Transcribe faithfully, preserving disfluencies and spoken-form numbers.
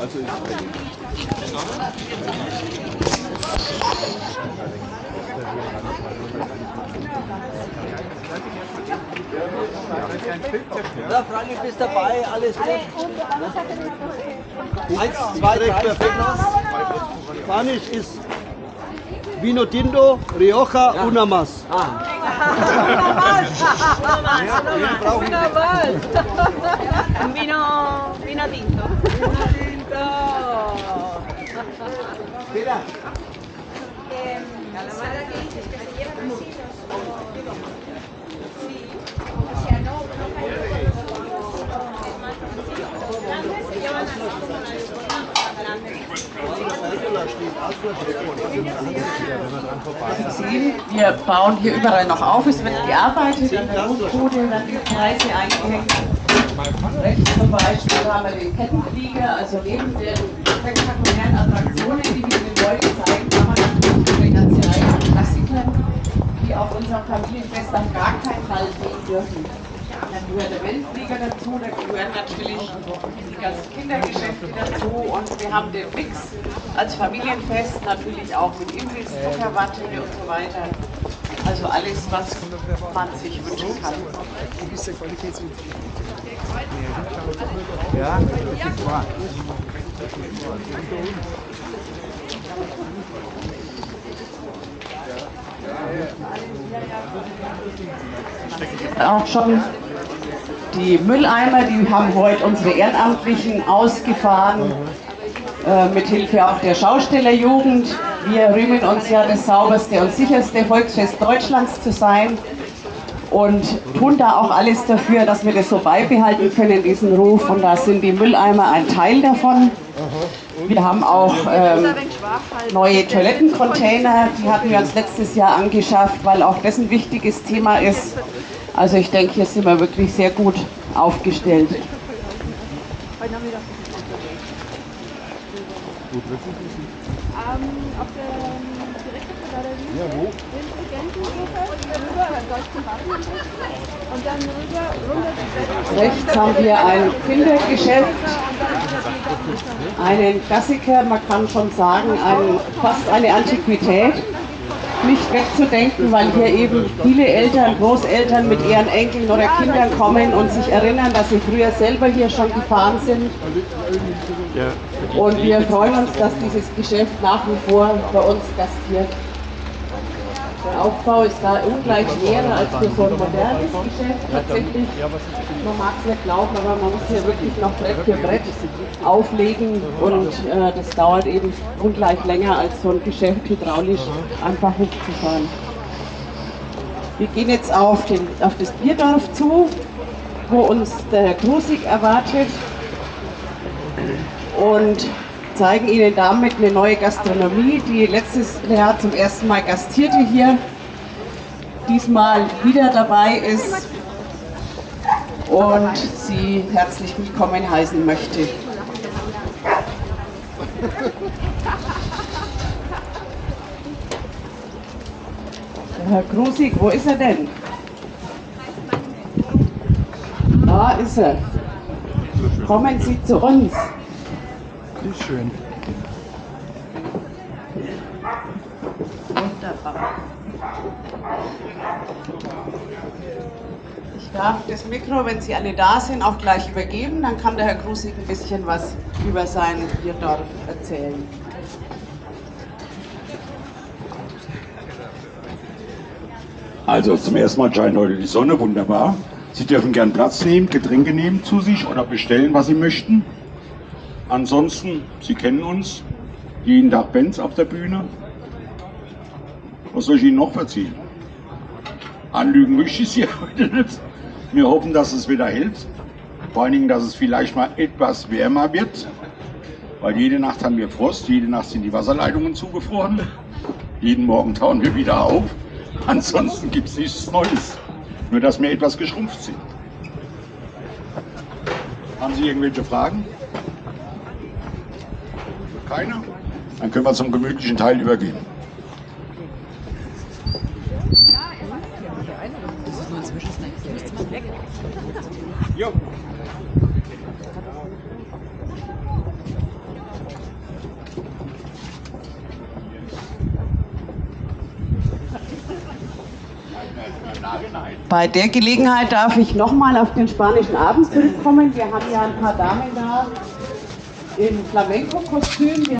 Also ist Ja, Frank, bist dabei, alles gut. Eins, zwei, drei, Spanisch ist Vino Tinto, Rioja, ja. Unamas. Ah. Unamas. Vino, vino tinto. Vino Tinto. Mira. Calamara que dices que se llevan así los... Sí, o sea, no, no caen los grandes se llevan así como la de Wir bauen hier überall noch auf, es wird gearbeitet, an der Rundbude werden die Preise eingehängt. Rechts zum Beispiel haben wir den Kettenflieger, also neben den spektakulären Attraktionen, die wir den Leuten zeigen, haben wir natürlich eine ganze Reihe von Klassikern, die auf unserem Familienfest auf gar keinen Fall sehen dürfen. Dann gehört der Weltflieger dazu, da gehören natürlich die ganzen Kindergeschäfte dazu und wir haben den Mix als Familienfest natürlich auch mit Imbiss, Zuckerwatte und so weiter. Also alles, was man sich wünschen kann. gewisse Qualitätsentwicklung. Ja, das ist wahr. Auch schon die Mülleimer, die haben heute unsere Ehrenamtlichen ausgefahren, äh, mit Hilfe auch der Schaustellerjugend. Wir rühmen uns ja, das sauberste und sicherste Volksfest Deutschlands zu sein und tun da auch alles dafür, dass wir das so beibehalten können, diesen Ruf. Und da sind die Mülleimer ein Teil davon. Wir haben auch ähm, neue Toilettencontainer, die hatten wir uns letztes Jahr angeschafft, weil auch das ein wichtiges Thema ist. Also ich denke, hier sind wir wirklich sehr gut aufgestellt. Gut, Ähm, auf der, direkt auf der Galerie, ja, wo? Intelligenzengruppe, rüber, beim Deutschen Waffenbus und dann rüber, runter die Seite. Rechts haben wir ein Kindergeschäft, einen Klassiker, man kann schon sagen, ein, fast eine Antiquität. Nicht wegzudenken, weil hier eben viele Eltern, Großeltern mit ihren Enkeln oder Kindern kommen und sich erinnern, dass sie früher selber hier schon gefahren sind. Und wir freuen uns, dass dieses Geschäft nach wie vor bei uns gastiert. Der Aufbau ist da ungleich schwerer als für so ein modernes Geschäft tatsächlich. Man mag es nicht glauben, aber man muss hier wirklich noch Brett für Brett auflegen und äh, das dauert eben ungleich länger als so ein Geschäft hydraulisch einfach hochzufahren. Wir gehen jetzt auf, den, auf das Bierdorf zu, wo uns der Herr Krusig erwartet und zeigen Ihnen damit eine neue Gastronomie, die letztes Jahr zum ersten Mal gastierte hier, diesmal wieder dabei ist und Sie herzlich willkommen heißen möchte. Der Herr Krusig, wo ist er denn? Da ist er. Kommen Sie zu uns. Ist schön. Wunderbar. Ich darf das Mikro, wenn Sie alle da sind, auch gleich übergeben. Dann kann der Herr Krusig ein bisschen was über sein Bierdorf erzählen. Also zum ersten Mal scheint heute die Sonne, wunderbar. Sie dürfen gern Platz nehmen, Getränke nehmen zu sich oder bestellen, was Sie möchten. Ansonsten, Sie kennen uns, jeden Tag Benz auf der Bühne. Was soll ich Ihnen noch erzählen? Anlügen möchte ich Sie heute nicht. Wir hoffen, dass es wieder hält. Vor allen Dingen, dass es vielleicht mal etwas wärmer wird. Weil jede Nacht haben wir Frost, jede Nacht sind die Wasserleitungen zugefroren. Jeden Morgen tauen wir wieder auf. Ansonsten gibt es nichts Neues. Nur, dass wir etwas geschrumpft sind. Haben Sie irgendwelche Fragen? Keine? Dann können wir zum gemütlichen Teil übergehen. Das ist nur ein Zwischensnack. Du müsstest mal weg. Jo. Bei der Gelegenheit darf ich nochmal auf den spanischen Abend zurückkommen. Wir haben ja ein paar Damen da im Flamenco-Kostüm.